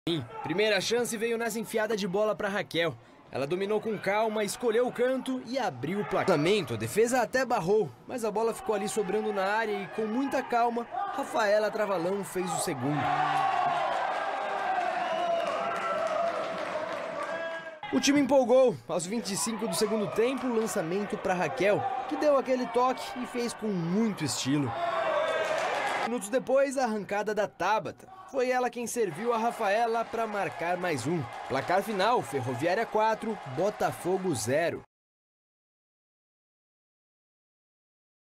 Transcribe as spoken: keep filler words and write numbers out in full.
Primeira chance veio nessa enfiada de bola para Raquel. Ela dominou com calma, escolheu o canto e abriu o placar. A defesa até barrou, mas a bola ficou ali sobrando na área e com muita calma, Rafaela Travalão fez o segundo. O time empolgou. Aos vinte e cinco do segundo tempo, lançamento para Raquel, que deu aquele toque e fez com muito estilo. Minutos depois, a arrancada da Tabata. Foi ela quem serviu a Rafaela para marcar mais um. Placar final, Ferroviária quatro, Botafogo zero.